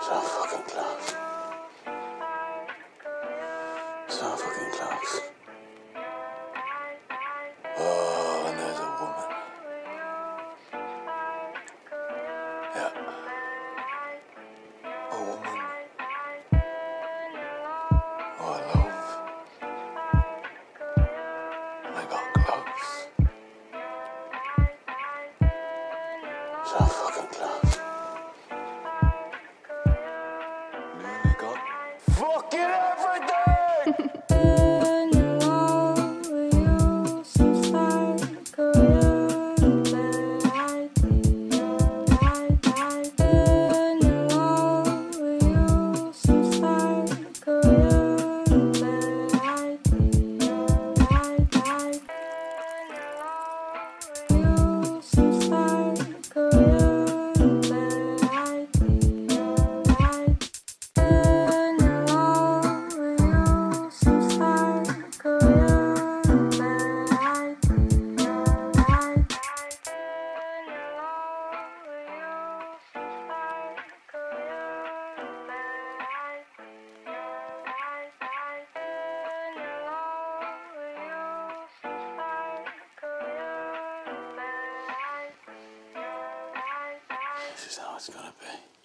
So fucking close. So fucking close. Oh, and there's a woman. Yeah. A woman. Oh, I love. And I got close. So fucking close. Nearly got fucking everything! This is how it's gonna be.